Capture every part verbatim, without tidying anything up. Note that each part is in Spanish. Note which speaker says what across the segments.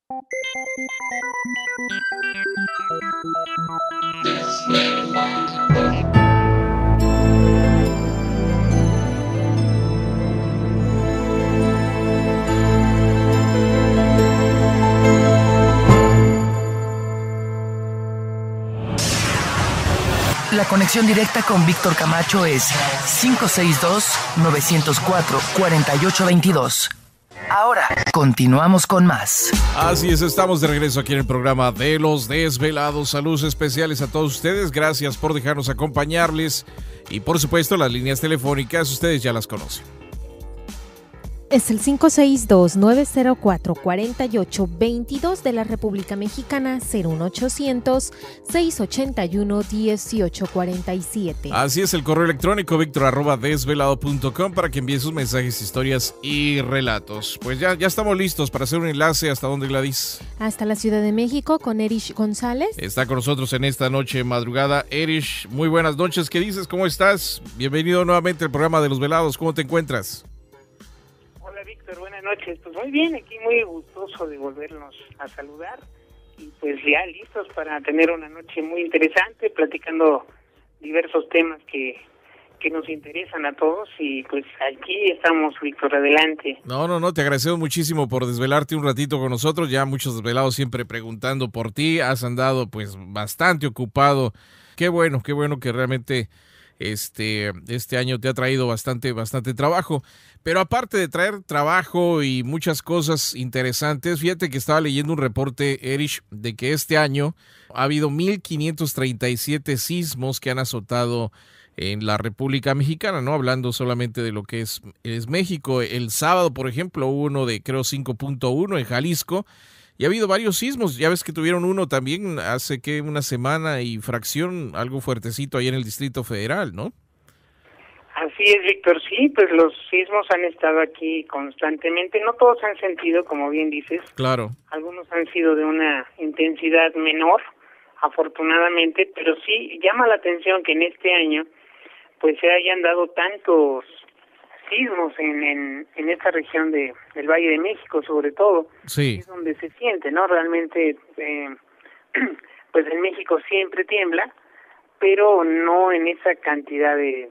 Speaker 1: La conexión directa con Víctor Camacho es cinco seis dos, nueve cero cuatro, cuatro ocho dos dos. Ahora, continuamos con más.
Speaker 2: Así es, estamos de regreso aquí en el programa de Los Desvelados. Saludos especiales a todos ustedes. Gracias por dejarnos acompañarles. Y por supuesto, las líneas telefónicas, ustedes ya las conocen.
Speaker 3: Es el cinco seis dos, nueve cero cuatro, cuatro ocho dos dos de la República Mexicana, cero uno ochocientos, seiscientos ochenta y uno, dieciocho cuarenta y siete.
Speaker 2: Así es, el correo electrónico víctor arroba desvelado punto com para que envíe sus mensajes, historias y relatos. Pues ya, ya estamos listos para hacer un enlace. ¿Hasta dónde, Gladys?
Speaker 3: Hasta la Ciudad de México con Erish González.
Speaker 2: Está con nosotros en esta noche madrugada. Erish, muy buenas noches. ¿Qué dices? ¿Cómo estás? Bienvenido nuevamente al programa de Los Velados. ¿Cómo te encuentras?
Speaker 4: Buenas noches, pues muy bien, aquí muy gustoso de volvernos a saludar y pues ya listos para tener una noche muy interesante, platicando diversos temas que, que nos interesan a todos y pues aquí estamos, Víctor, adelante.
Speaker 2: No, no, no, te agradecemos muchísimo por desvelarte un ratito con nosotros, ya muchos desvelados siempre preguntando por ti, has andado pues bastante ocupado, qué bueno, qué bueno que realmente este, este año te ha traído bastante, bastante trabajo. Pero aparte de traer trabajo y muchas cosas interesantes, fíjate que estaba leyendo un reporte, Erich, de que este año ha habido mil quinientos treinta y siete sismos que han azotado en la República Mexicana, ¿no? Hablando solamente de lo que es, es México. El sábado, por ejemplo, hubo uno de creo cinco punto uno en Jalisco y ha habido varios sismos. Ya ves que tuvieron uno también hace que una semana y fracción, algo fuertecito ahí en el Distrito Federal, ¿no?
Speaker 4: Así es, Víctor, sí, pues los sismos han estado aquí constantemente, no todos han sentido, como bien dices.
Speaker 2: Claro.
Speaker 4: Algunos han sido de una intensidad menor, afortunadamente, pero sí llama la atención que en este año pues se hayan dado tantos sismos en, en, en esta región de, del Valle de México, sobre todo.
Speaker 2: Sí.
Speaker 4: Es donde se siente, ¿no? Realmente, eh, pues en México siempre tiembla, pero no en esa cantidad de...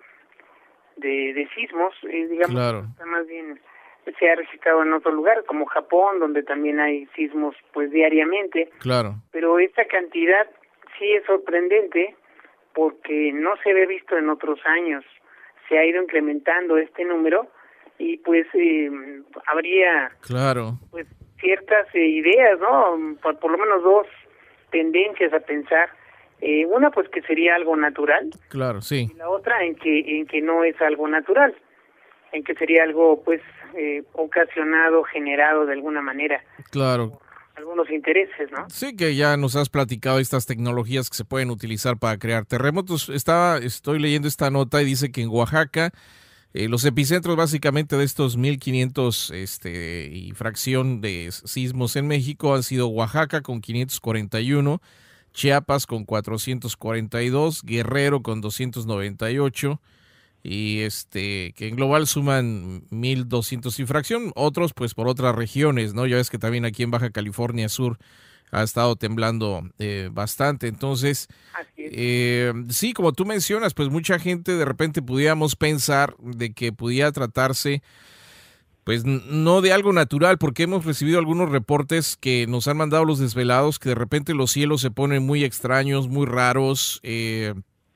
Speaker 4: de, de sismos, eh, digamos,
Speaker 2: claro.
Speaker 4: Más bien se ha registrado en otro lugar, como Japón, donde también hay sismos pues diariamente.
Speaker 2: Claro.
Speaker 4: Pero esta cantidad sí es sorprendente porque no se ve visto en otros años. Se ha ido incrementando este número y pues eh, habría
Speaker 2: claro.
Speaker 4: pues ciertas eh, ideas, ¿no? Por, por lo menos dos tendencias a pensar. Eh, una pues que sería algo natural,
Speaker 2: claro, sí.
Speaker 4: Y la otra en que en que no es algo natural, en que sería algo pues eh, ocasionado, generado de alguna manera,
Speaker 2: claro,
Speaker 4: por algunos intereses, ¿no?
Speaker 2: Sí, que ya nos has platicado estas tecnologías que se pueden utilizar para crear terremotos. Estaba, estoy leyendo esta nota y dice que en Oaxaca eh, los epicentros básicamente de estos mil quinientos este y fracción de sismos en México han sido Oaxaca con quinientos cuarenta y uno. Chiapas con cuatrocientos cuarenta y dos, Guerrero con doscientos noventa y ocho y este que en global suman mil doscientos y fracción, otros pues por otras regiones, ¿no? Ya ves que también aquí en Baja California Sur ha estado temblando eh, bastante, entonces eh, sí, como tú mencionas, pues mucha gente de repente pudiéramos pensar de que pudiera tratarse pues no de algo natural, porque hemos recibido algunos reportes que nos han mandado los desvelados, que de repente los cielos se ponen muy extraños, muy raros, eh,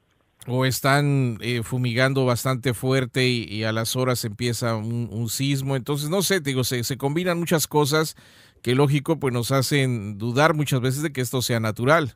Speaker 2: o están eh, fumigando bastante fuerte y, y a las horas empieza un, un sismo. Entonces, no sé, te digo, se, se combinan muchas cosas que lógico pues nos hacen dudar muchas veces de que esto sea natural.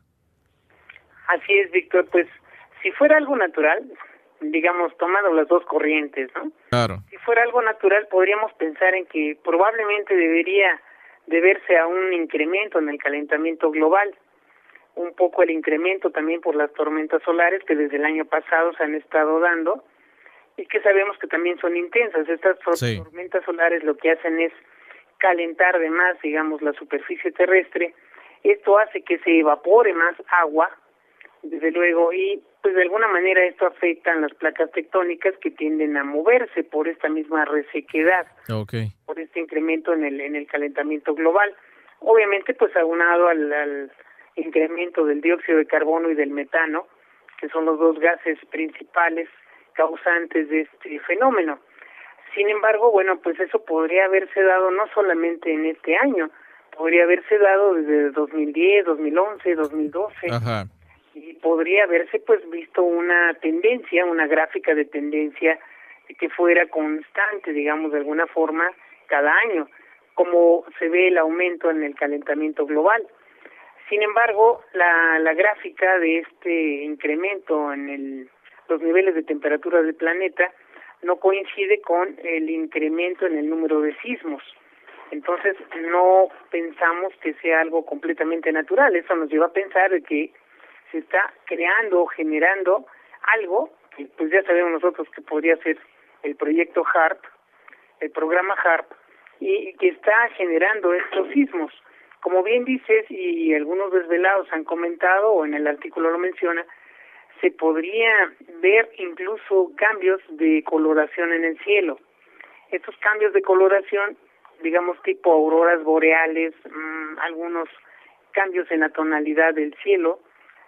Speaker 4: Así es, Víctor, pues si fuera algo natural, digamos, tomando las dos corrientes, ¿no?
Speaker 2: Claro.
Speaker 4: Si fuera algo natural, podríamos pensar en que probablemente debería deberse a un incremento en el calentamiento global, un poco el incremento también por las tormentas solares que desde el año pasado se han estado dando y que sabemos que también son intensas. Estas sí. tormentas solares lo que hacen es calentar de más, digamos, la superficie terrestre. Esto hace que se evapore más agua, desde luego, y pues de alguna manera esto afecta a las placas tectónicas que tienden a moverse por esta misma resequedad,
Speaker 2: okay.
Speaker 4: por este incremento en el en el calentamiento global. obviamente pues aunado al, al incremento del dióxido de carbono y del metano, que son los dos gases principales causantes de este fenómeno. Sin embargo, bueno, pues eso podría haberse dado no solamente en este año, podría haberse dado desde dos mil diez, dos mil once, dos mil doce.
Speaker 2: Ajá.
Speaker 4: Y podría haberse pues visto una tendencia, una gráfica de tendencia que fuera constante, digamos, de alguna forma, cada año, como se ve el aumento en el calentamiento global. Sin embargo, la, la gráfica de este incremento en el, los niveles de temperatura del planeta no coincide con el incremento en el número de sismos. Entonces, no pensamos que sea algo completamente natural. Eso nos lleva a pensar de que se está creando o generando algo que pues ya sabemos nosotros que podría ser el proyecto HAARP, el programa HAARP, y que está generando estos sismos. Como bien dices, y algunos desvelados han comentado, o en el artículo lo menciona, se podría ver incluso cambios de coloración en el cielo. Estos cambios de coloración, digamos tipo auroras boreales, mmm, algunos cambios en la tonalidad del cielo,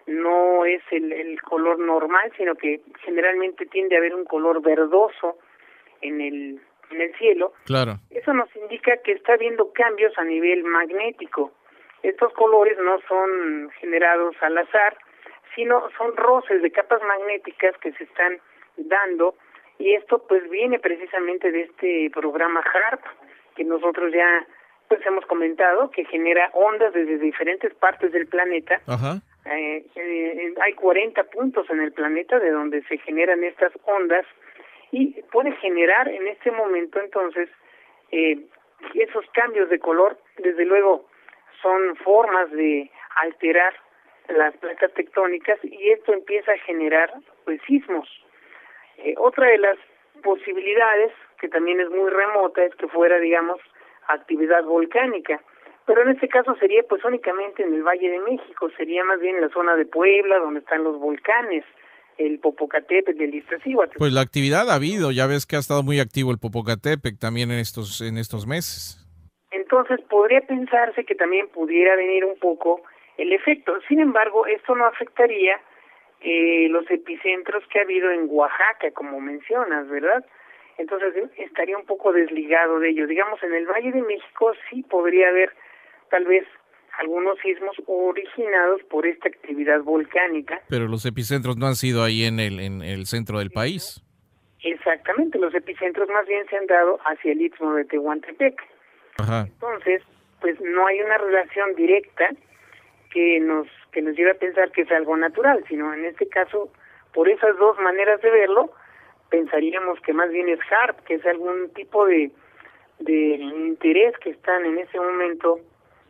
Speaker 4: no es el, el color normal, sino que generalmente tiende a haber un color verdoso en el, en el cielo.
Speaker 2: Claro.
Speaker 4: Eso nos indica que está habiendo cambios a nivel magnético. Estos colores no son generados al azar, sino son roces de capas magnéticas que se están dando, y esto pues viene precisamente de este programa HAARP, que nosotros ya pues hemos comentado, que genera ondas desde diferentes partes del planeta.
Speaker 2: Ajá.
Speaker 4: Eh, eh, hay cuarenta puntos en el planeta de donde se generan estas ondas, y puede generar en este momento entonces eh, esos cambios de color. Desde luego son formas de alterar las placas tectónicas, y esto empieza a generar pues sismos. Eh, otra de las posibilidades, que también es muy remota, es que fuera, digamos, actividad volcánica, pero en este caso sería pues únicamente en el Valle de México, sería más bien en la zona de Puebla, donde están los volcanes, el Popocatépetl y el Iztaccíhuatl.
Speaker 2: Pues la actividad ha habido, ya ves que ha estado muy activo el Popocatépetl también en estos en estos meses.
Speaker 4: Entonces podría pensarse que también pudiera venir un poco el efecto. Sin embargo, esto no afectaría eh, los epicentros que ha habido en Oaxaca, como mencionas, ¿verdad? Entonces estaría un poco desligado de ello. Digamos, en el Valle de México sí podría haber tal vez algunos sismos originados por esta actividad volcánica.
Speaker 2: Pero los epicentros no han sido ahí en el en el centro del país.
Speaker 4: Exactamente, los epicentros más bien se han dado hacia el istmo de Tehuantepec.
Speaker 2: Ajá.
Speaker 4: Entonces, pues no hay una relación directa que nos que nos lleve a pensar que es algo natural, sino en este caso, por esas dos maneras de verlo, pensaríamos que más bien es HAARP, que es algún tipo de, de interés que están en ese momento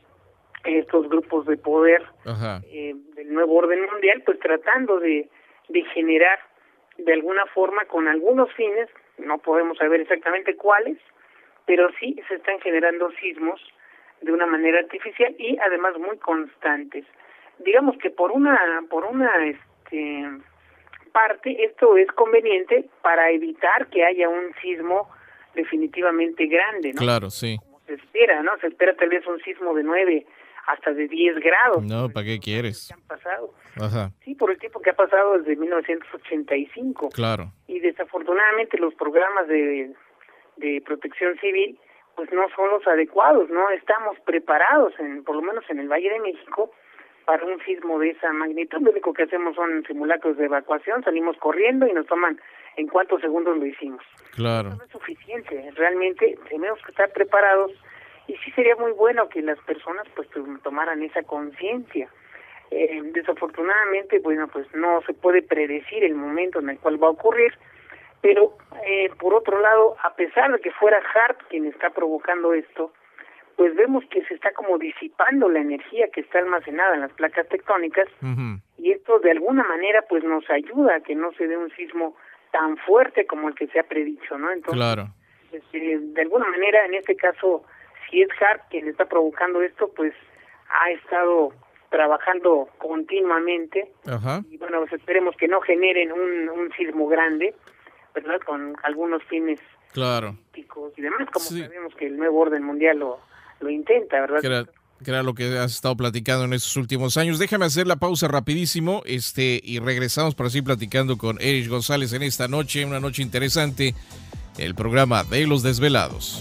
Speaker 4: estos grupos de poder eh, del nuevo orden mundial, pues tratando de, de generar de alguna forma con algunos fines, no podemos saber exactamente cuáles, pero sí se están generando sismos de una manera artificial y además muy constantes. Digamos que por una por una este parte esto es conveniente para evitar que haya un sismo definitivamente grande, ¿no?
Speaker 2: Claro, sí.
Speaker 4: Como se espera, ¿no? Se espera tal vez un sismo de nueve hasta de diez grados.
Speaker 2: No, ¿para qué quieres?
Speaker 4: Que han pasado.
Speaker 2: Ajá.
Speaker 4: Sí, por el tiempo que ha pasado desde mil novecientos ochenta y cinco.
Speaker 2: Claro.
Speaker 4: Y desafortunadamente los programas de de protección civil pues no son los adecuados, no estamos preparados, en por lo menos en el Valle de México, para un sismo de esa magnitud. Lo único que hacemos son simulacros de evacuación, salimos corriendo y nos toman en cuántos segundos lo hicimos.
Speaker 2: Claro.
Speaker 4: Eso no es suficiente, realmente tenemos que estar preparados, y sí sería muy bueno que las personas pues tomaran esa conciencia. Eh, desafortunadamente, bueno, pues no se puede predecir el momento en el cual va a ocurrir, pero eh, por otro lado, a pesar de que fuera HAARP quien está provocando esto, pues vemos que se está como disipando la energía que está almacenada en las placas tectónicas,
Speaker 2: uh-huh.
Speaker 4: y esto de alguna manera pues nos ayuda a que no se dé un sismo tan fuerte como el que se ha predicho, ¿no? Entonces,
Speaker 2: claro.
Speaker 4: este, de alguna manera, en este caso, si es HAARP quien está provocando esto, pues ha estado trabajando continuamente.
Speaker 2: Ajá.
Speaker 4: Y bueno, pues esperemos que no generen un, un sismo grande, ¿verdad? Con algunos fines
Speaker 2: claro.
Speaker 4: políticos y demás, como
Speaker 2: sí.
Speaker 4: sabemos que el nuevo orden mundial lo, lo intenta, ¿verdad?
Speaker 2: Crea- que era lo que has estado platicando en estos últimos años. Déjame hacer la pausa rapidísimo este, y regresamos para seguir platicando con Erich González en esta noche, una noche interesante, el programa de Los Desvelados.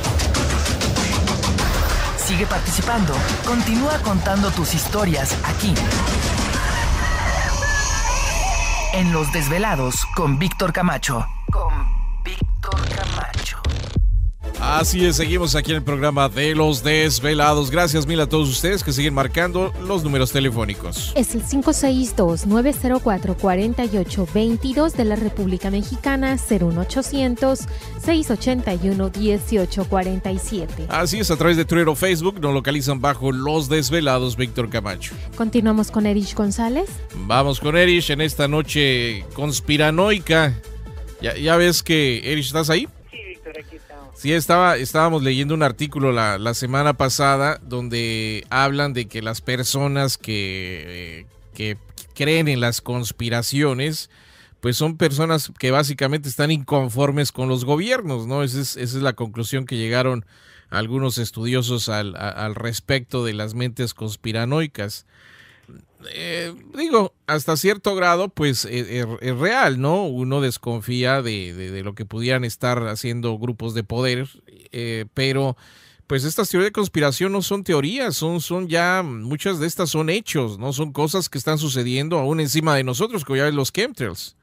Speaker 1: Sigue participando, continúa contando tus historias aquí, en Los Desvelados con Víctor Camacho. Con Víctor Camacho.
Speaker 2: Así es, seguimos aquí en el programa de Los Desvelados. Gracias mil a todos ustedes que siguen marcando los números telefónicos.
Speaker 3: Es el cinco seis dos, nueve cero cuatro, cuatro ocho dos dos de la República Mexicana, cero uno ochocientos, seiscientos ochenta y uno, dieciocho cuarenta y siete.
Speaker 2: Así es, a través de Twitter o Facebook nos localizan bajo Los Desvelados Víctor Camacho.
Speaker 3: Continuamos con Erich González.
Speaker 2: Vamos con Erich en esta noche conspiranoica. Ya, ya ves que, Erich, ¿estás ahí?
Speaker 4: Sí, Víctor, aquí estamos.
Speaker 2: Sí, estaba, estábamos leyendo un artículo la, la semana pasada donde hablan de que las personas que, eh, que creen en las conspiraciones, pues son personas que básicamente están inconformes con los gobiernos, ¿no? Esa es, esa es la conclusión que llegaron algunos estudiosos al, a, al respecto de las mentes conspiranoicas. Eh, digo, hasta cierto grado, pues es, es, es real, ¿no? Uno desconfía de, de, de lo que pudieran estar haciendo grupos de poder, eh, pero pues estas teorías de conspiración no son teorías, son, son ya, muchas de estas son hechos, ¿no? Son cosas que están sucediendo aún encima de nosotros, como ya ven los chemtrails.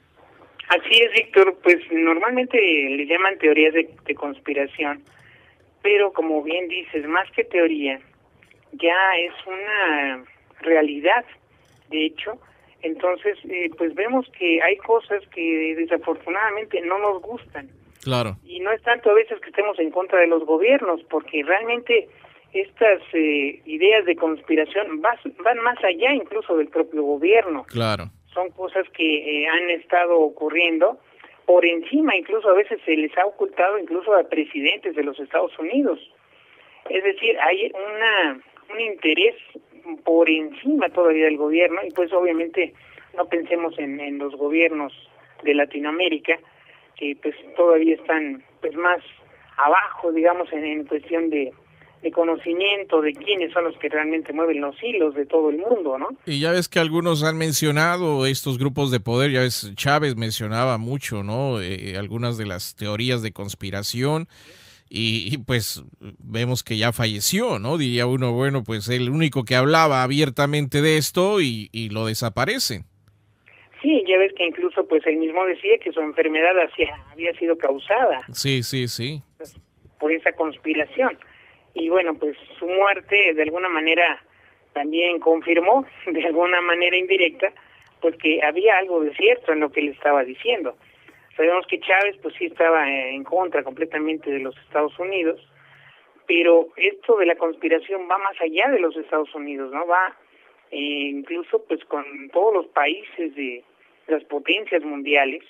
Speaker 4: Así es, Víctor, pues normalmente le llaman teorías de, de conspiración, pero como bien dices, más que teoría, ya es una realidad, de hecho. Entonces, eh, pues vemos que hay cosas que desafortunadamente no nos gustan.
Speaker 2: Claro.
Speaker 4: Y no es tanto a veces que estemos en contra de los gobiernos, porque realmente estas eh, ideas de conspiración vas, van más allá incluso del propio gobierno.
Speaker 2: Claro.
Speaker 4: Son cosas que eh, han estado ocurriendo por encima, incluso a veces se les ha ocultado incluso a presidentes de los Estados Unidos. Es decir, hay una un interés por encima todavía del gobierno, y pues obviamente no pensemos en, en los gobiernos de Latinoamérica, que pues todavía están pues más abajo, digamos, en, en cuestión de, de conocimiento de quiénes son los que realmente mueven los hilos de todo el mundo, ¿no?
Speaker 2: Y ya ves que algunos han mencionado estos grupos de poder, ya ves, Chávez mencionaba mucho, ¿no? Eh, algunas de las teorías de conspiración. Y, y pues vemos que ya falleció, ¿no? Diría uno, bueno, pues el único que hablaba abiertamente de esto y, y lo desaparece.
Speaker 4: Sí, ya ves que incluso pues él mismo decía que su enfermedad hacia, había sido causada.
Speaker 2: Sí, sí, sí.
Speaker 4: Por esa conspiración. Y bueno, pues su muerte de alguna manera también confirmó, de alguna manera indirecta, pues que había algo de cierto en lo que él estaba diciendo. Sabemos que Chávez pues sí estaba en contra completamente de los Estados Unidos, pero esto de la conspiración va más allá de los Estados Unidos, ¿no? Va eh, incluso pues con todos los países de las potencias mundiales,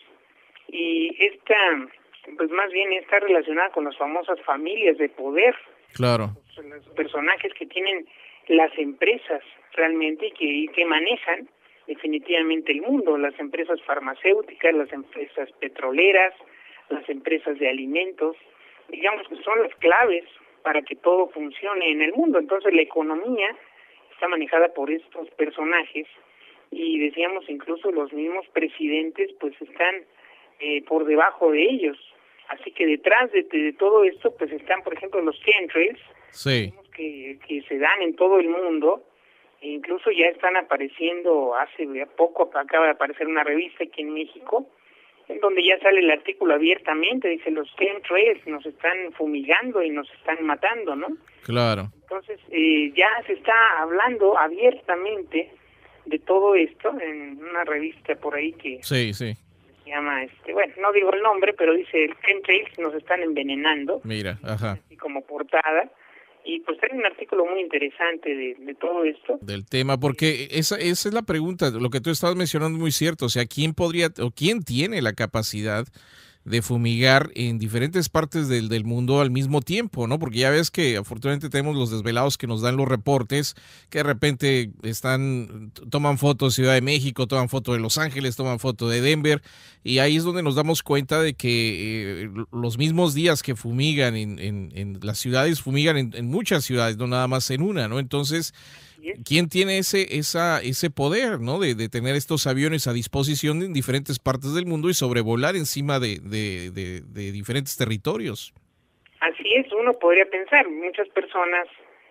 Speaker 4: y esta pues más bien está relacionada con las famosas familias de poder.
Speaker 2: Claro.
Speaker 4: Los, los personajes que tienen las empresas realmente y que, y que manejan definitivamente el mundo, las empresas farmacéuticas, las empresas petroleras, las empresas de alimentos, digamos que son las claves para que todo funcione en el mundo. Entonces la economía está manejada por estos personajes, y decíamos incluso los mismos presidentes pues están eh, por debajo de ellos. Así que detrás de, de todo esto pues están, por ejemplo, los chemtrails,
Speaker 2: sí,
Speaker 4: que, que se dan en todo el mundo. E incluso ya están apareciendo, hace poco acaba de aparecer una revista aquí en México, en donde ya sale el artículo abiertamente, dice los chemtrails nos están fumigando y nos están matando, ¿no?
Speaker 2: Claro.
Speaker 4: Entonces eh, ya se está hablando abiertamente de todo esto en una revista por ahí que
Speaker 2: sí, sí.
Speaker 4: se llama, este, bueno, no digo el nombre, pero dice el chemtrails nos están envenenando.
Speaker 2: Mira, ajá.
Speaker 4: Así como portada. Y pues hay un artículo muy interesante de, de todo esto.
Speaker 2: Del tema, porque esa, esa es la pregunta, lo que tú estabas mencionando es muy cierto, o sea, ¿quién podría o quién tiene la capacidad de fumigar en diferentes partes del, del mundo al mismo tiempo, ¿no? Porque ya ves que afortunadamente tenemos los desvelados que nos dan los reportes, que de repente están, toman fotos de Ciudad de México, toman foto de Los Ángeles, toman foto de Denver, y ahí es donde nos damos cuenta de que eh, los mismos días que fumigan en, en, en las ciudades, fumigan en, en muchas ciudades, no nada más en una, ¿no? Entonces, ¿quién tiene ese esa ese poder, ¿no? De, de tener estos aviones a disposición en diferentes partes del mundo y sobrevolar encima de, de, de, de diferentes territorios?
Speaker 4: Así es, uno podría pensar, muchas personas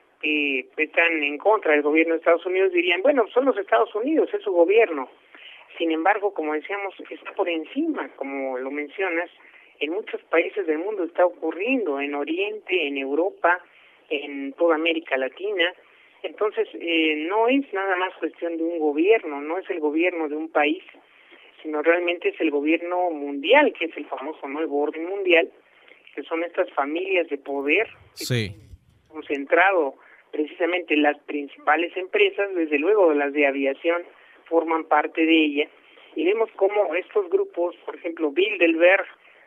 Speaker 4: que están en contra del gobierno de Estados Unidos dirían, bueno, son los Estados Unidos, es su gobierno. Sin embargo, como decíamos, está por encima, como lo mencionas, en muchos países del mundo está ocurriendo, en Oriente, en Europa, en toda América Latina. Entonces, eh, no es nada más cuestión de un gobierno, no es el gobierno de un país, sino realmente es el gobierno mundial, que es el famoso nuevo orden mundial, que son estas familias de poder,
Speaker 2: sí,
Speaker 4: concentrado precisamente en las principales empresas, desde luego las de aviación forman parte de ella, y vemos cómo estos grupos, por ejemplo, Bilderberg,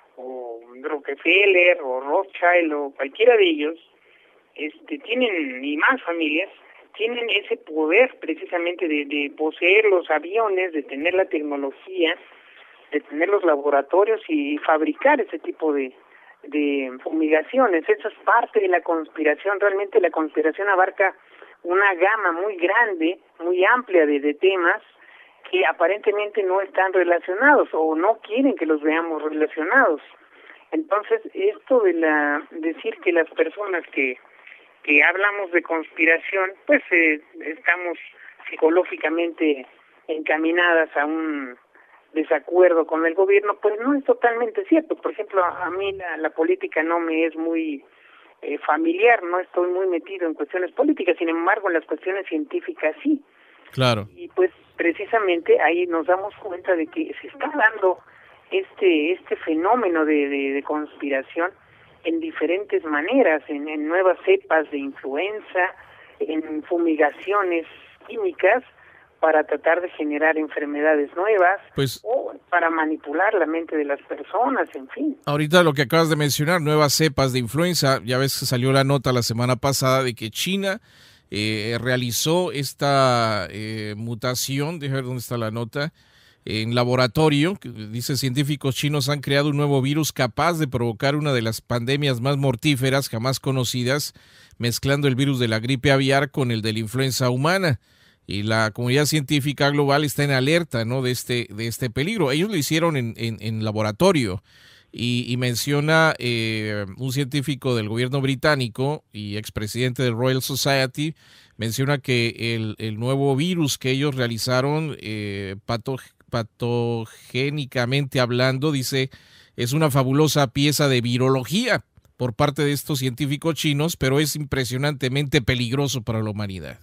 Speaker 4: o Rockefeller, o Rothschild, o cualquiera de ellos, este, tienen, y más familias, tienen ese poder precisamente de, de poseer los aviones, de tener la tecnología, de tener los laboratorios y fabricar ese tipo de, de fumigaciones. Eso es parte de la conspiración. Realmente la conspiración abarca una gama muy grande, muy amplia de, de temas que aparentemente no están relacionados o no quieren que los veamos relacionados. Entonces, esto de la decir que las personas que que hablamos de conspiración, pues eh, estamos psicológicamente encaminadas a un desacuerdo con el gobierno, pues no es totalmente cierto. Por ejemplo, a, a mí la, la política no me es muy eh, familiar, no estoy muy metido en cuestiones políticas, sin embargo, en las cuestiones científicas sí.
Speaker 2: Claro.
Speaker 4: Y pues precisamente ahí nos damos cuenta de que se está dando este este fenómeno de, de, de conspiración en diferentes maneras, en, en nuevas cepas de influenza, en fumigaciones químicas para tratar de generar enfermedades nuevas,
Speaker 2: pues,
Speaker 4: o para manipular la mente de las personas, en fin.
Speaker 2: Ahorita lo que acabas de mencionar, nuevas cepas de influenza, ya ves que salió la nota la semana pasada de que China eh, realizó esta eh, mutación, déjame ver dónde está la nota, en laboratorio, que dice científicos chinos han creado un nuevo virus capaz de provocar una de las pandemias más mortíferas jamás conocidas, mezclando el virus de la gripe aviar con el de la influenza humana. Y la comunidad científica global está en alerta, ¿no?, de este, de este peligro. Ellos lo hicieron en, en, en laboratorio. Y, y menciona eh, un científico del gobierno británico y expresidente del Royal Society, menciona que el, el nuevo virus que ellos realizaron, eh, pato, patogénicamente hablando, dice, es una fabulosa pieza de virología por parte de estos científicos chinos, pero es impresionantemente peligroso para la humanidad.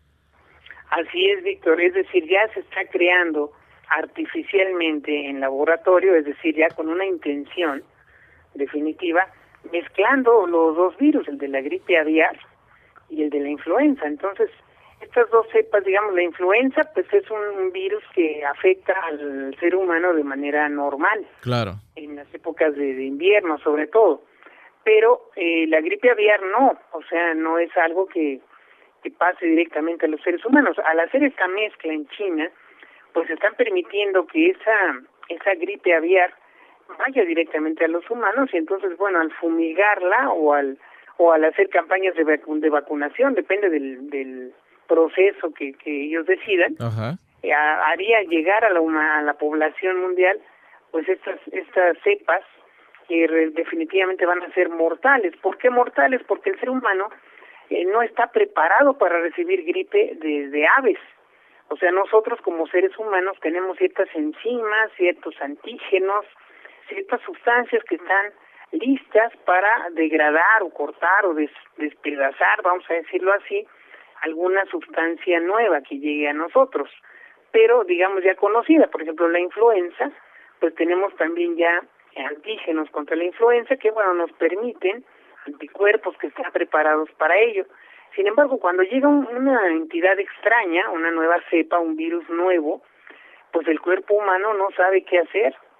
Speaker 4: Así es, Víctor, es decir, ya se está creando artificialmente en laboratorio, es decir, ya con una intención definitiva, mezclando los dos virus, el de la gripe aviar y el de la influenza. Entonces, estas dos cepas, digamos, la influenza, pues es un virus que afecta al ser humano de manera normal.
Speaker 2: Claro.
Speaker 4: En las épocas de, de invierno, sobre todo. Pero eh, la gripe aviar no, o sea, no es algo que, que pase directamente a los seres humanos. Al hacer esta mezcla en China, pues están permitiendo que esa esa gripe aviar vaya directamente a los humanos, y entonces, bueno, al fumigarla o al o al hacer campañas de, vacu de vacunación, depende del, del proceso que, que ellos decidan,
Speaker 2: Ajá.
Speaker 4: Eh, haría llegar a la, una, a la población mundial pues estas estas cepas que re, definitivamente van a ser mortales. ¿Por qué mortales? Porque el ser humano eh, no está preparado para recibir gripe de, de aves. O sea, nosotros como seres humanos tenemos ciertas enzimas, ciertos antígenos, ciertas sustancias que están listas para degradar o cortar o des, despedazar, vamos a decirlo así, alguna sustancia nueva que llegue a nosotros, pero digamos ya conocida. Por ejemplo, la influenza, pues tenemos también ya antígenos contra la influenza que, bueno, nos permiten anticuerpos que están preparados para ello. Sin embargo, cuando llega un, una entidad extraña, una nueva cepa, un virus nuevo, pues el cuerpo humano no sabe qué hacer.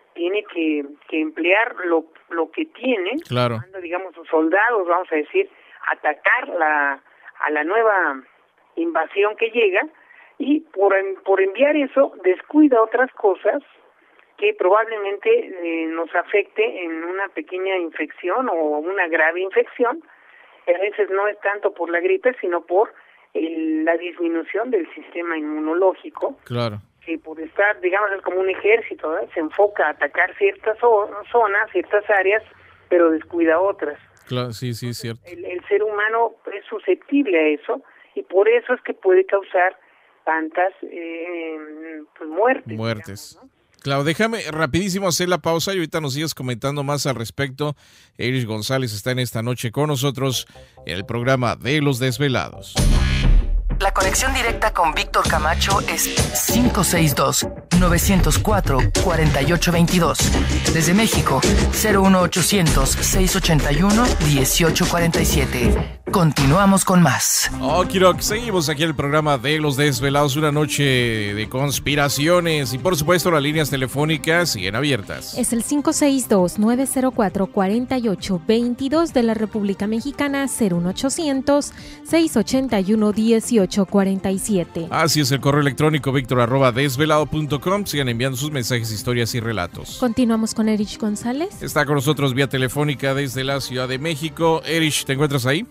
Speaker 4: tiene que, que emplear lo, lo que tiene,
Speaker 2: claro,
Speaker 4: manda, digamos, sus soldados, vamos a decir, atacar la, a la nueva invasión que llega, y por, por enviar eso descuida otras cosas que probablemente eh, nos afecte en una pequeña infección o una grave infección. A veces no es tanto por la gripe, sino por el, la disminución del sistema inmunológico,
Speaker 2: claro,
Speaker 4: que por estar, digamos, es como un ejército, ¿eh? Se enfoca a atacar ciertas zonas, ciertas áreas, pero descuida otras.
Speaker 2: Claro, sí, sí, es cierto.
Speaker 4: El, el ser humano es susceptible a eso, y por eso es que puede causar tantas eh, pues muertes.
Speaker 2: Muertes.
Speaker 4: Digamos, ¿no?
Speaker 2: Claro, déjame rapidísimo hacer la pausa y ahorita nos sigues comentando más al respecto. Erich González está en esta noche con nosotros en el programa de Los Desvelados.
Speaker 1: La conexión directa con Víctor Camacho es cinco seis dos, nueve cero cuatro, cuatro ocho dos dos. Desde México, cero uno ochocientos, seiscientos ochenta y uno, dieciocho cuarenta y siete. Continuamos con más.
Speaker 2: Oh, Kirok, seguimos aquí en el programa de Los Desvelados, una noche de conspiraciones y por supuesto las líneas telefónicas siguen abiertas.
Speaker 3: Es el cinco seis dos, nueve cero cuatro, cuatro ocho dos dos de la República Mexicana, cero uno ochocientos, seiscientos ochenta y uno, dieciocho cuarenta y siete.
Speaker 2: Así es, el correo electrónico víctor arroba desvelado punto com. Sigan enviando sus mensajes, historias y relatos.
Speaker 3: Continuamos con Erich González.
Speaker 2: Está con nosotros vía telefónica desde la Ciudad de México. Erich, ¿te encuentras ahí?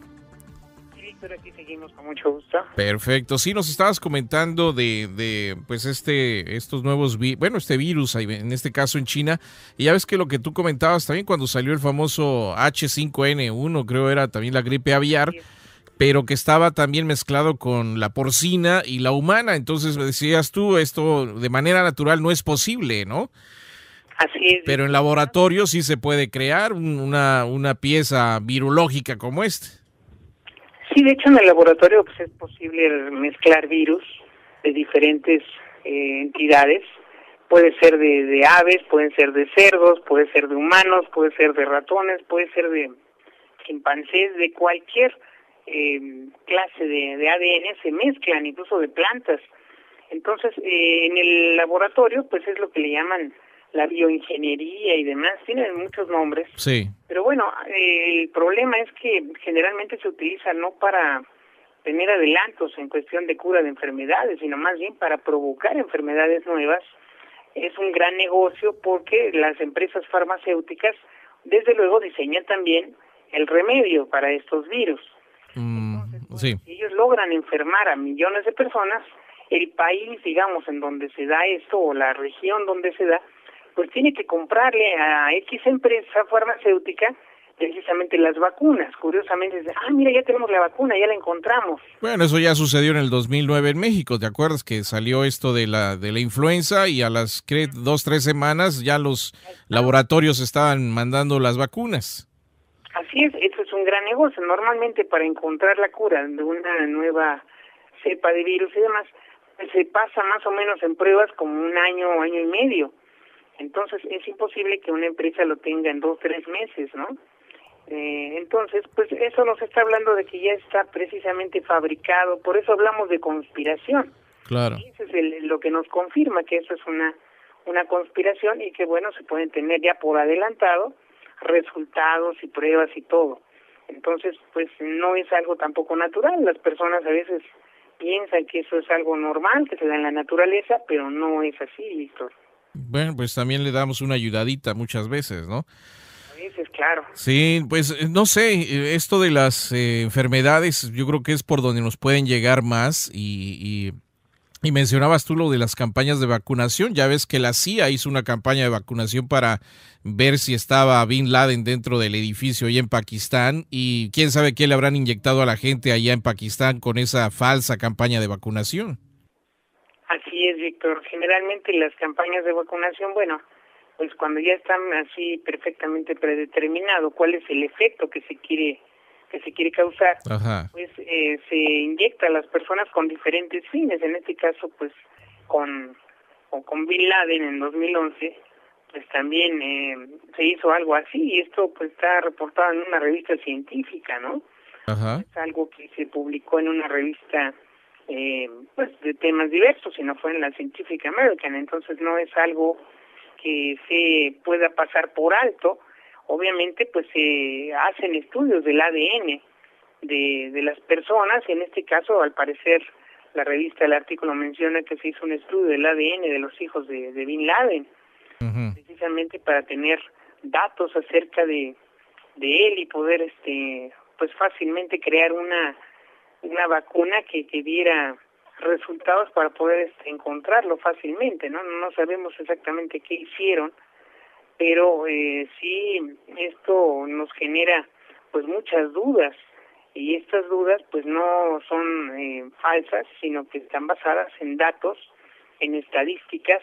Speaker 4: Pero aquí seguimos con mucho gusto.
Speaker 2: Perfecto. Sí, nos estabas comentando de, de pues este, estos nuevos, vi bueno, este virus, en este caso en China, y ya ves que lo que tú comentabas también cuando salió el famoso H cinco N uno, creo era también la gripe aviar, pero que estaba también mezclado con la porcina y la humana. Entonces decías tú, esto de manera natural no es posible, ¿no?
Speaker 4: Así es.
Speaker 2: Pero en laboratorio sí se puede crear una, una pieza virológica como esta.
Speaker 4: Sí, de hecho en el laboratorio pues es posible mezclar virus de diferentes eh, entidades. Puede ser de, de aves, pueden ser de cerdos, puede ser de humanos, puede ser de ratones, puede ser de chimpancés, de cualquier eh, clase de, de A D N se mezclan, incluso de plantas. Entonces eh, en el laboratorio pues es lo que le llaman la bioingeniería y demás, tienen muchos nombres.
Speaker 2: Sí.
Speaker 4: Pero bueno, eh, el problema es que generalmente se utiliza no para tener adelantos en cuestión de cura de enfermedades, sino más bien para provocar enfermedades nuevas. Es un gran negocio porque las empresas farmacéuticas, desde luego, diseñan también el remedio para estos virus.
Speaker 2: Mm,
Speaker 4: Entonces, bueno,
Speaker 2: sí.
Speaker 4: si ellos logran enfermar a millones de personas, el país, digamos, en donde se da esto, o la región donde se da, pues tiene que comprarle a X empresa farmacéutica precisamente las vacunas. Curiosamente, dice, ah, mira, ya tenemos la vacuna, ya la encontramos.
Speaker 2: Bueno, eso ya sucedió en el dos mil nueve en México, ¿te acuerdas? Que salió esto de la de la influenza y a las ¿qué? dos, tres semanas ya los laboratorios estaban mandando las vacunas.
Speaker 4: Así es, eso es un gran negocio. Normalmente para encontrar la cura de una nueva cepa de virus y demás, pues se pasa más o menos en pruebas como un año o año y medio. Entonces es imposible que una empresa lo tenga en dos, tres meses, ¿no? Eh, entonces, pues eso nos está hablando de que ya está precisamente fabricado, por eso hablamos de conspiración.
Speaker 2: Claro.
Speaker 4: Y eso es el, lo que nos confirma que eso es una, una conspiración y que, bueno, se pueden tener ya por adelantado resultados y pruebas y todo. Entonces, pues no es algo tampoco natural. Las personas a veces piensan que eso es algo normal, que se da en la naturaleza, pero no es así, Víctor.
Speaker 2: Bueno, pues también le damos una ayudadita muchas veces, ¿no?
Speaker 4: A veces, claro.
Speaker 2: Sí, pues no sé, esto de las eh, enfermedades yo creo que es por donde nos pueden llegar más y, y, y mencionabas tú lo de las campañas de vacunación. Ya ves que la C I A hizo una campaña de vacunación para ver si estaba Bin Laden dentro del edificio allá en Pakistán y quién sabe qué le habrán inyectado a la gente allá en Pakistán con esa falsa campaña de vacunación.
Speaker 4: Así es, Víctor. Generalmente las campañas de vacunación, bueno, pues cuando ya están así perfectamente predeterminado cuál es el efecto que se quiere que se quiere causar,
Speaker 2: Ajá.
Speaker 4: pues eh, se inyecta a las personas con diferentes fines. En este caso, pues con o con Bin Laden en dos mil once, pues también eh, se hizo algo así y esto pues está reportado en una revista científica, ¿no?
Speaker 2: Ajá.
Speaker 4: Es algo que se publicó en una revista Eh, pues de temas diversos, sino fue en la Scientific American. Entonces no es algo que se pueda pasar por alto. Obviamente, pues se hacen estudios del A D N de, de las personas. En este caso, al parecer, la revista El Artículo menciona que se hizo un estudio del A D N de los hijos de, de Bin Laden, uh-huh. precisamente para tener datos acerca de, de él y poder, este, pues fácilmente crear una una vacuna que, que diera resultados para poder este, encontrarlo fácilmente, ¿no? No sabemos exactamente qué hicieron, pero eh, sí esto nos genera pues muchas dudas, y estas dudas pues no son eh, falsas, sino que están basadas en datos, en estadísticas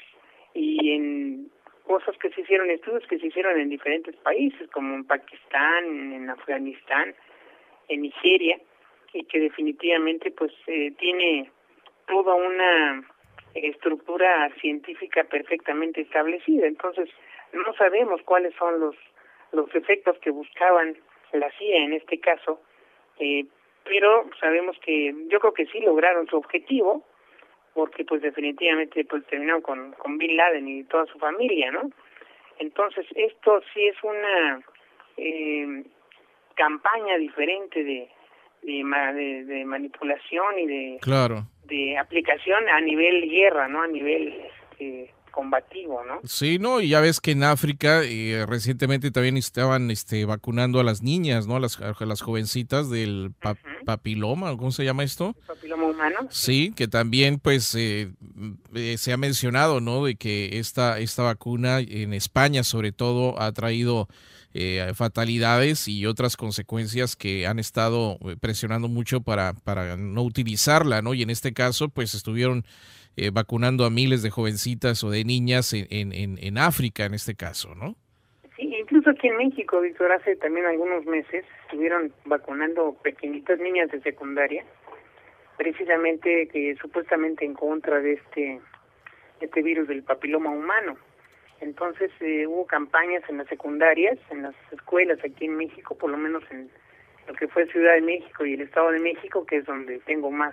Speaker 4: y en cosas que se hicieron, estudios que se hicieron en diferentes países, como en Pakistán, en Afganistán, en Nigeria, y que definitivamente pues eh, tiene toda una estructura científica perfectamente establecida. Entonces no sabemos cuáles son los los efectos que buscaban la C I A en este caso, eh, pero sabemos que yo creo que sí lograron su objetivo, porque pues definitivamente pues terminaron con, con Bin Laden y toda su familia, ¿no? Entonces esto sí es una eh, campaña diferente de De, de, de manipulación y de
Speaker 2: claro.
Speaker 4: de aplicación a nivel guerra, ¿no? A nivel este, combativo, ¿no?
Speaker 2: Sí, no, y ya ves que en África eh, recientemente también estaban este, vacunando a las niñas, ¿no? A las, a las jovencitas del pa uh-huh. papiloma, ¿cómo se llama esto?
Speaker 4: ¿El papiloma humano?
Speaker 2: Sí, que también pues eh, eh, se ha mencionado, ¿no? De que esta, esta vacuna en España sobre todo ha traído Eh, fatalidades y otras consecuencias que han estado presionando mucho para, para no utilizarla, ¿no? Y en este caso, pues estuvieron eh, vacunando a miles de jovencitas o de niñas en, en, en África, en este caso, ¿no?
Speaker 4: Sí, incluso aquí en México, Víctor, hace también algunos meses estuvieron vacunando pequeñitas niñas de secundaria, precisamente que supuestamente en contra de este, este virus del papiloma humano. Entonces eh, hubo campañas en las secundarias, en las escuelas aquí en México, por lo menos en lo que fue Ciudad de México y el Estado de México, que es donde tengo más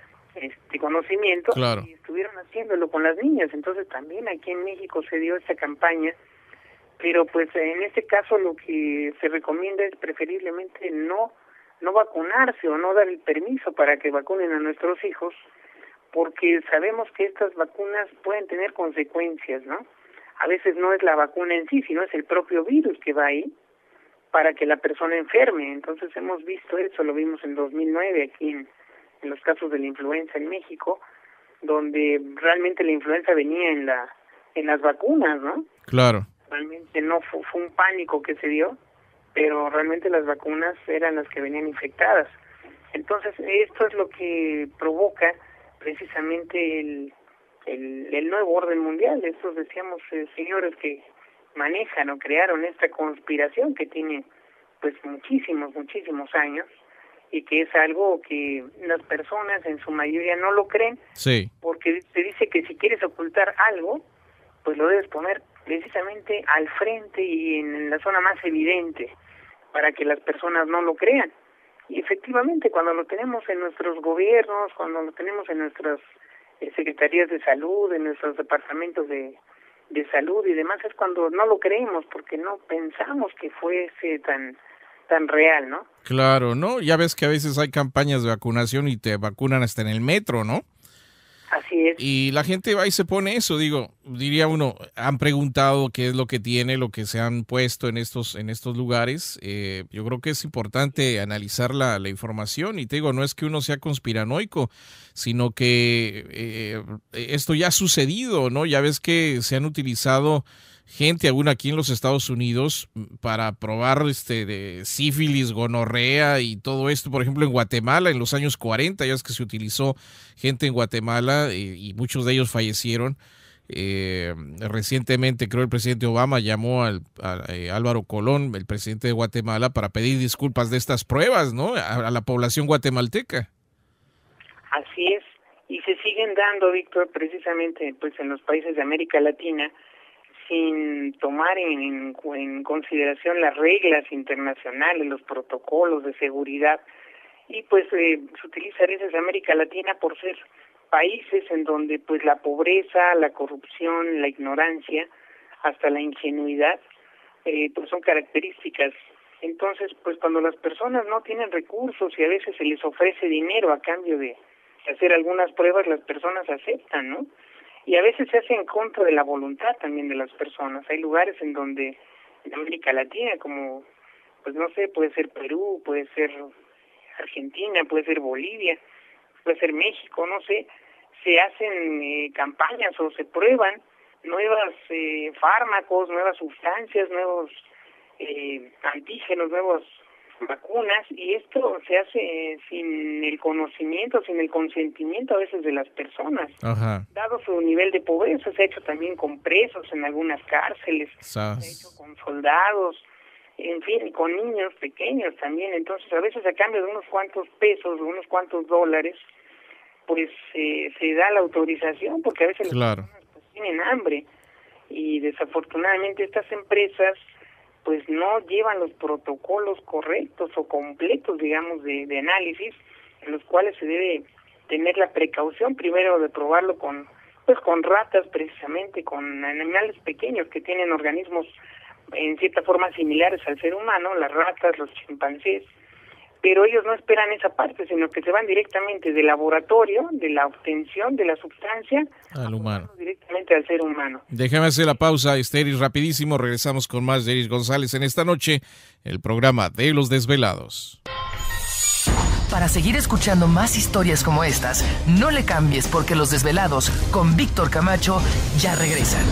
Speaker 4: este conocimiento,
Speaker 2: claro.
Speaker 4: Y estuvieron haciéndolo con las niñas. Entonces también aquí en México se dio esta campaña, pero pues en este caso lo que se recomienda es preferiblemente no no vacunarse o no dar el permiso para que vacunen a nuestros hijos, porque sabemos que estas vacunas pueden tener consecuencias, ¿no? A veces no es la vacuna en sí, sino es el propio virus que va ahí para que la persona enferme. Entonces hemos visto eso, lo vimos en dos mil nueve aquí en, en los casos de la influenza en México, donde realmente la influenza venía en la en las vacunas, ¿no?
Speaker 2: Claro.
Speaker 4: Realmente no fue, fue un pánico que se dio, pero realmente las vacunas eran las que venían infectadas. Entonces esto es lo que provoca precisamente el El, el nuevo orden mundial, estos decíamos eh, señores que manejan o crearon esta conspiración que tiene pues muchísimos, muchísimos años, y que es algo que las personas en su mayoría no lo creen,
Speaker 2: sí.
Speaker 4: Porque se dice que si quieres ocultar algo, pues lo debes poner precisamente al frente y en, en la zona más evidente, para que las personas no lo crean. Y efectivamente, cuando lo tenemos en nuestros gobiernos, cuando lo tenemos en nuestras secretarías de salud, en nuestros departamentos de, de salud y demás, es cuando no lo creemos, porque no pensamos que fuese tan tan real, ¿no?
Speaker 2: Claro, ¿no? Ya ves que a veces hay campañas de vacunación y te vacunan hasta en el metro, ¿no?
Speaker 4: Así es.
Speaker 2: Y la gente va y se pone eso, digo, diría uno, han preguntado qué es lo que tiene, lo que se han puesto en estos en estos lugares. Eh, yo creo que es importante analizar la, la información, y te digo, no es que uno sea conspiranoico, sino que eh, esto ya ha sucedido, ¿no? Ya ves que se han utilizado gente aún aquí en los Estados Unidos para probar este de sífilis, gonorrea y todo esto. Por ejemplo, en Guatemala en los años cuarenta, ya es que se utilizó gente en Guatemala y, y muchos de ellos fallecieron. Eh, recientemente creo el presidente Obama llamó al, a, a Álvaro Colón, el presidente de Guatemala, para pedir disculpas de estas pruebas, ¿no? A, a la población guatemalteca.
Speaker 4: Así es, y se siguen dando, Víctor, precisamente pues en los países de América Latina, sin tomar en, en, en consideración las reglas internacionales, los protocolos de seguridad, y pues eh, se utiliza a veces América Latina por ser países en donde pues la pobreza, la corrupción, la ignorancia hasta la ingenuidad, eh, pues son características. Entonces, pues cuando las personas no tienen recursos y a veces se les ofrece dinero a cambio de hacer algunas pruebas, las personas aceptan, ¿no? Y a veces se hace en contra de la voluntad también de las personas. Hay lugares en donde, en América Latina, como, pues no sé, puede ser Perú, puede ser Argentina, puede ser Bolivia, puede ser México, no sé, se hacen eh, campañas o se prueban nuevos eh, fármacos, nuevas sustancias, nuevos eh, antígenos, nuevas vacunas, y esto se hace eh, sin el conocimiento, sin el consentimiento a veces de las personas.
Speaker 2: Ajá.
Speaker 4: Dado su nivel de pobreza, se ha hecho también con presos en algunas cárceles,
Speaker 2: Sas.
Speaker 4: se ha hecho con soldados, en fin, con niños pequeños también. Entonces, a veces a cambio de unos cuantos pesos, de unos cuantos dólares, pues eh, se da la autorización, porque a veces
Speaker 2: claro.
Speaker 4: las personas pues, tienen hambre, y desafortunadamente estas empresas pues no llevan los protocolos correctos o completos, digamos, de, de análisis, en los cuales se debe tener la precaución primero de probarlo con, pues con ratas precisamente, con animales pequeños que tienen organismos en cierta forma similares al ser humano, las ratas, los chimpancés, pero ellos no esperan esa parte, sino que se van directamente del laboratorio, de la obtención de la sustancia,
Speaker 2: al humano,
Speaker 4: directamente al ser humano.
Speaker 2: Déjame hacer la pausa, Esteris, rapidísimo. Regresamos con más de Eris González en esta noche, el programa de Los Desvelados.
Speaker 1: Para seguir escuchando más historias como estas, no le cambies, porque Los Desvelados con Víctor Camacho ya regresan.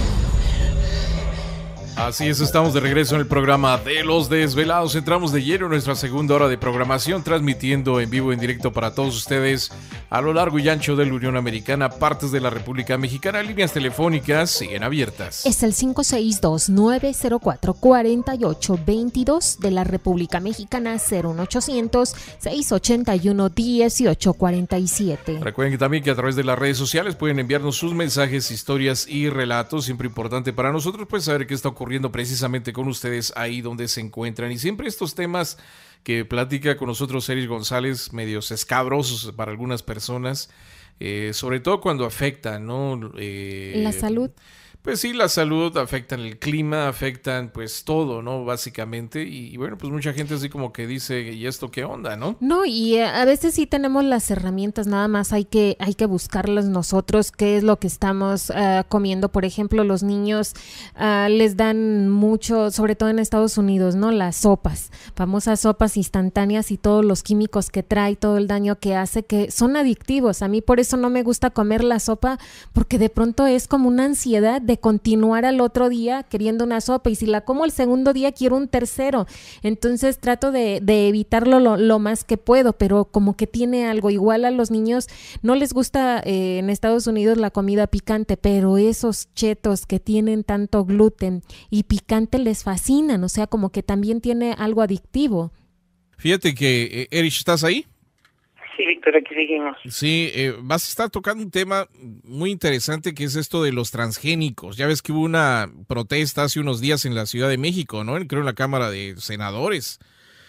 Speaker 2: Así es, estamos de regreso en el programa de Los Desvelados. Entramos de lleno en nuestra segunda hora de programación, transmitiendo en vivo, en directo para todos ustedes a lo largo y ancho de la Unión Americana, partes de la República Mexicana. Líneas telefónicas siguen abiertas.
Speaker 3: Es el cinco seis dos, nueve cero cuatro, cuatro ocho dos dos de la República Mexicana, cero uno ochocientos, seiscientos ochenta y uno, dieciocho cuarenta y siete.
Speaker 2: Recuerden que también que a través de las redes sociales pueden enviarnos sus mensajes, historias y relatos. Siempre importante para nosotros pues saber qué está ocurriendo precisamente con ustedes ahí donde se encuentran, y siempre estos temas que platica con nosotros Eris González, medios escabrosos para algunas personas, eh, sobre todo cuando afectan, ¿no? Eh,
Speaker 3: la salud.
Speaker 2: Pues sí, la salud, afectan el clima, afectan pues todo, ¿no? Básicamente, y, y bueno, pues mucha gente así como que dice, ¿y esto qué onda, no?
Speaker 3: No, y a veces sí tenemos las herramientas, nada más hay que hay que buscarlas nosotros, qué es lo que estamos uh, comiendo. Por ejemplo, los niños uh, les dan mucho, sobre todo en Estados Unidos, ¿no? Las sopas, famosas sopas instantáneas y todos los químicos que trae, todo el daño que hace, que son adictivos. A mí por eso no me gusta comer la sopa, porque de pronto es como una ansiedad de continuar al otro día queriendo una sopa, y si la como el segundo día quiero un tercero. Entonces trato de, de evitarlo lo, lo más que puedo, pero como que tiene algo. Igual a los niños no les gusta eh, en Estados Unidos la comida picante, pero esos chetos que tienen tanto gluten y picante les fascinan, o sea, como que también tiene algo adictivo.
Speaker 2: Fíjate que, eh, Erich, ¿estás ahí?
Speaker 4: Sí, Víctor, aquí seguimos.
Speaker 2: Sí, eh, vas a estar tocando un tema muy interesante, que es esto de los transgénicos. Ya ves que hubo una protesta hace unos días en la Ciudad de México, ¿no? Creo en la Cámara de Senadores.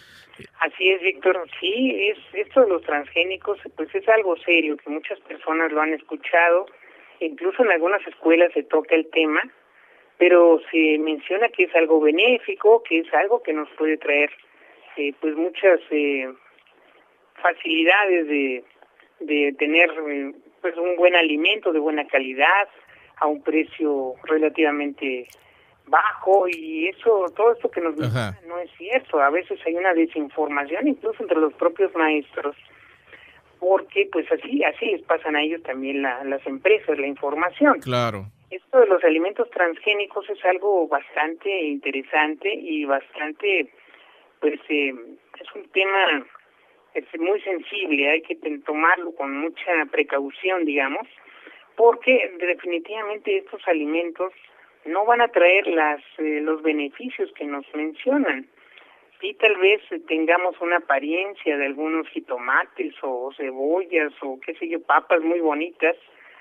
Speaker 4: Así es, Víctor. Sí, es esto de los transgénicos, pues es algo serio, que muchas personas lo han escuchado. Incluso en algunas escuelas se toca el tema, pero se menciona que es algo benéfico, que es algo que nos puede traer eh, pues muchas eh, facilidades de, de tener eh, pues un buen alimento de buena calidad a un precio relativamente bajo, y eso, todo esto que nos menciona no es cierto. A veces hay una desinformación incluso entre los propios maestros, porque pues así así les pasan a ellos también la, las empresas la información.
Speaker 2: Claro.
Speaker 4: Esto de los alimentos transgénicos es algo bastante interesante y bastante, pues eh, es un tema es muy sensible, hay que tomarlo con mucha precaución, digamos, porque definitivamente estos alimentos no van a traer las eh, los beneficios que nos mencionan. Sí, tal vez tengamos una apariencia de algunos jitomates o cebollas o qué sé yo, papas muy bonitas,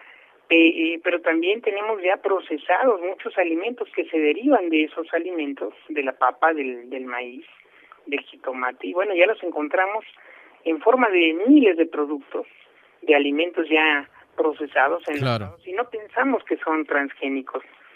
Speaker 4: eh, pero también tenemos ya procesados muchos alimentos que se derivan de esos alimentos, de la papa, del, del maíz, del jitomate, y bueno, ya los encontramos en forma de miles de productos, de alimentos ya procesados en
Speaker 2: claro.
Speaker 4: los, y no pensamos que son transgénicos.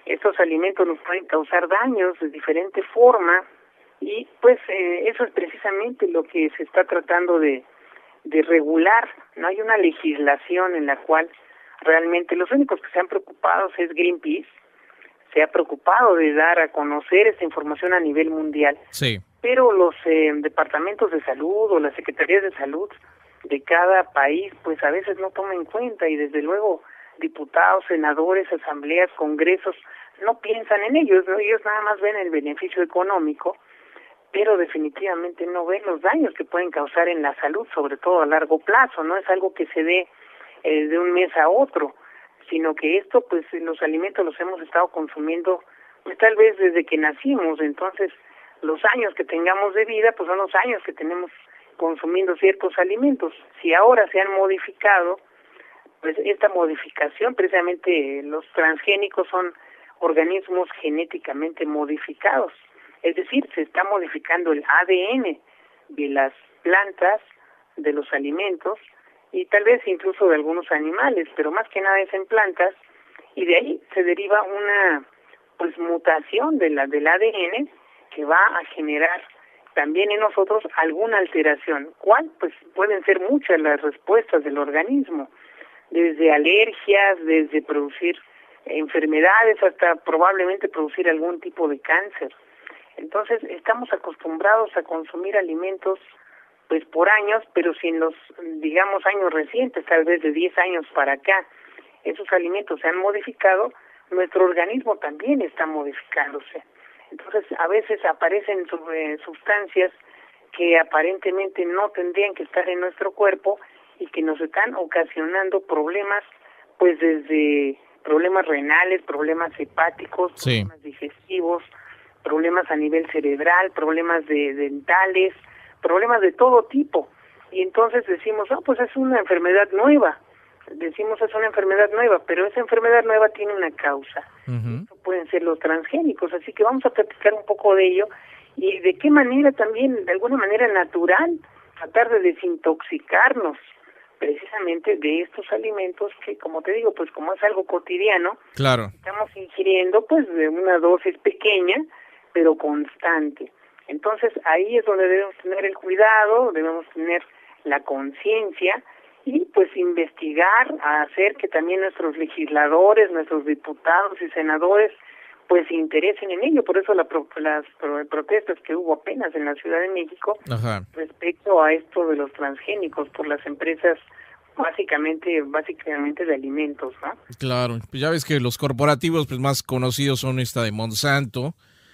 Speaker 4: estos alimentos nos pueden causar daños de diferente forma y pues eh, eso es precisamente lo que se está tratando de, de regular. No hay una legislación en la cual realmente los únicos que se han preocupado es Greenpeace, se ha preocupado de dar a conocer esta información a nivel mundial.
Speaker 2: Sí.
Speaker 4: Pero los eh, departamentos de salud o las secretarías de salud de cada país, pues a veces no toman en cuenta y desde luego diputados, senadores, asambleas, congresos, no piensan en ellos, ¿no? Ellos nada más ven el beneficio económico, pero definitivamente no ven los daños que pueden causar en la salud, sobre todo a largo plazo. No es algo que se dé eh, de un mes a otro, sino que esto, pues los alimentos los hemos estado consumiendo pues tal vez desde que nacimos, entonces los años que tengamos de vida, pues son los años que tenemos consumiendo ciertos alimentos. Si ahora se han modificado, pues esta modificación, precisamente los transgénicos son organismos genéticamente modificados, es decir, se está modificando el A D N de las plantas, de los alimentos y tal vez incluso de algunos animales, pero más que nada es en plantas y de ahí se deriva una pues mutación de la del A D N que va a generar también en nosotros alguna alteración. ¿Cuál? Pues pueden ser muchas las respuestas del organismo, desde alergias, desde producir enfermedades hasta probablemente producir algún tipo de cáncer. Entonces estamos acostumbrados a consumir alimentos pues por años, pero si en los, digamos, años recientes, tal vez de diez años para acá, esos alimentos se han modificado, nuestro organismo también está modificándose. Entonces a veces aparecen eh, sustancias que aparentemente no tendrían que estar en nuestro cuerpo y que nos están ocasionando problemas, pues desde problemas renales, problemas hepáticos,
Speaker 2: sí.
Speaker 4: problemas digestivos, problemas a nivel cerebral, problemas de dentales, problemas de todo tipo. Y entonces decimos, no, pues es una enfermedad nueva. Decimos es una enfermedad nueva, pero esa enfermedad nueva tiene una causa. Uh-huh. Esto pueden ser los transgénicos, así que vamos a platicar un poco de ello y de qué manera también, de alguna manera natural, tratar de desintoxicarnos precisamente de estos alimentos que, como te digo, pues como es algo cotidiano,
Speaker 2: claro,
Speaker 4: estamos ingiriendo pues de una dosis pequeña, pero constante. Entonces ahí es donde debemos tener el cuidado, debemos tener la conciencia y pues investigar, a hacer que también nuestros legisladores, nuestros diputados y senadores pues se interesen en ello. Por eso la pro, las pro, protestas que hubo apenas en la Ciudad de México, ajá, respecto a esto de los transgénicos por las empresas básicamente básicamente de alimentos, ¿no?
Speaker 2: Claro, pues ya ves que los corporativos pues más conocidos son esta de Monsanto,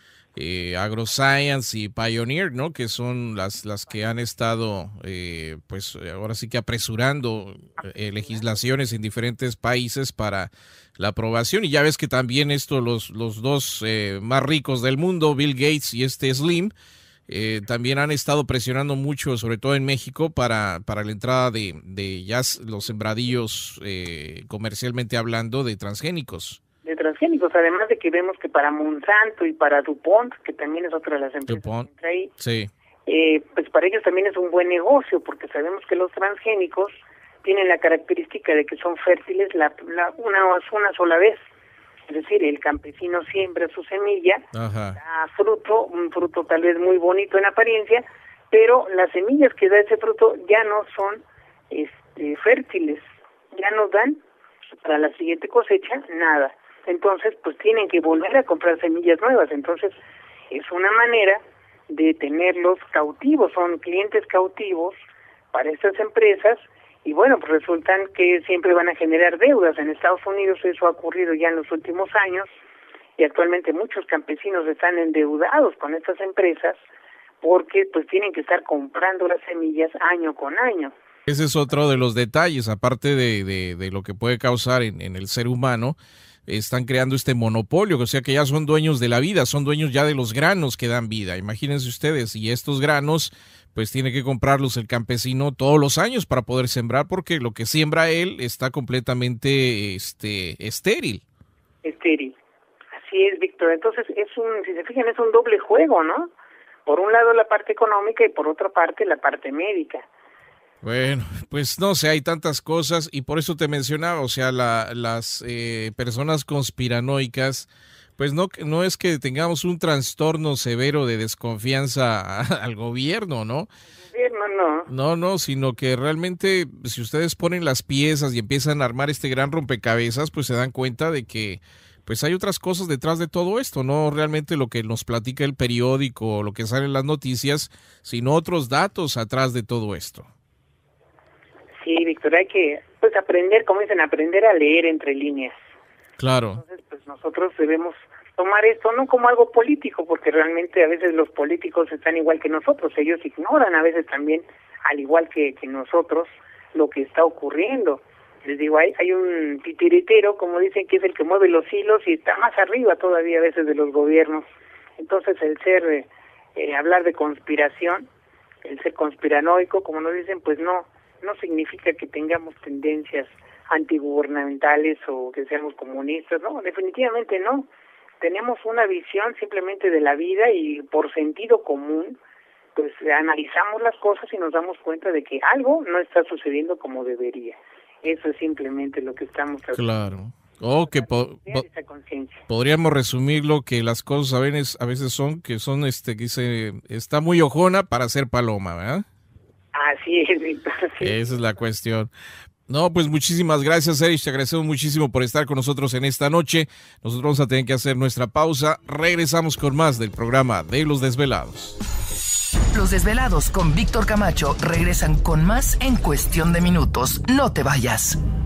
Speaker 2: Eh, AgroScience y Pioneer, ¿no? Que son las las que han estado, eh, pues ahora sí que apresurando eh, legislaciones en diferentes países para la aprobación. Y ya ves que también esto, los los dos eh, más ricos del mundo, Bill Gates y este Slim, eh, también han estado presionando mucho, sobre todo en México, para para la entrada de, de ya los sembradíos, eh, comercialmente hablando, de transgénicos.
Speaker 4: de transgénicos, además de que vemos que para Monsanto y para DuPont, que también es otra de las empresas
Speaker 2: DuPont,
Speaker 4: que entra ahí,
Speaker 2: sí.
Speaker 4: eh, pues para ellos también es un buen negocio, porque sabemos que los transgénicos tienen la característica de que son fértiles la, la, una, una sola vez, es decir, el campesino siembra su semilla,
Speaker 2: Ajá.
Speaker 4: da fruto, un fruto tal vez muy bonito en apariencia, pero las semillas que da ese fruto ya no son este, fértiles, ya no dan para la siguiente cosecha nada. Entonces, pues tienen que volver a comprar semillas nuevas. Entonces, es una manera de tenerlos cautivos, son clientes cautivos para estas empresas y bueno, pues resultan que siempre van a generar deudas. En Estados Unidos eso ha ocurrido ya en los últimos años y actualmente muchos campesinos están endeudados con estas empresas porque pues tienen que estar comprando las semillas año con año.
Speaker 2: Ese es otro de los detalles, aparte de, de, de lo que puede causar en, en el ser humano. Están creando este monopolio, o sea que ya son dueños de la vida, son dueños ya de los granos que dan vida. Imagínense ustedes, y estos granos pues tiene que comprarlos el campesino todos los años para poder sembrar, porque lo que siembra él está completamente este estéril.
Speaker 4: Estéril, así es, Víctor. Entonces es un, si se fijan, es un doble juego, ¿no? Por un lado la parte económica y por otra parte la parte médica.
Speaker 2: Bueno, pues no sé, hay tantas cosas y por eso te mencionaba, o sea, la, las eh, personas conspiranoicas Pues no, no es que tengamos un trastorno severo de desconfianza al gobierno, ¿no?
Speaker 4: No, no.
Speaker 2: No, no, sino que realmente si ustedes ponen las piezas y empiezan a armar este gran rompecabezas, pues se dan cuenta de que pues hay otras cosas detrás de todo esto, no realmente lo que nos platica el periódico o lo que sale en las noticias, sino otros datos atrás de todo esto.
Speaker 4: Sí, Víctor, hay que pues aprender, como dicen, aprender a leer entre líneas.
Speaker 2: Claro.
Speaker 4: Entonces, pues nosotros debemos tomar esto no como algo político, porque realmente a veces los políticos están igual que nosotros, ellos ignoran a veces también, al igual que, que nosotros, lo que está ocurriendo. Les digo, hay, hay un titiritero, como dicen, que es el que mueve los hilos y está más arriba todavía a veces de los gobiernos. Entonces el ser, eh, eh, hablar de conspiración, el ser conspiranoico, como nos dicen, pues no, no significa que tengamos tendencias antigubernamentales o que seamos comunistas, no, definitivamente no. Tenemos una visión simplemente de la vida y por sentido común, pues analizamos las cosas y nos damos cuenta de que algo no está sucediendo como debería. Eso es simplemente lo que estamos tratando.
Speaker 2: Claro. O que po po podríamos resumirlo que las cosas a veces, a veces son que son, este, que dice, está muy ojona para ser paloma, ¿verdad?
Speaker 4: Así es, Víctor. Sí.
Speaker 2: Esa es la cuestión. No, pues muchísimas gracias, Erich. Te agradecemos muchísimo por estar con nosotros en esta noche. Nosotros vamos a tener que hacer nuestra pausa. Regresamos con más del programa de Los Desvelados.
Speaker 1: Los Desvelados con Víctor Camacho regresan con más en cuestión de minutos. No te vayas.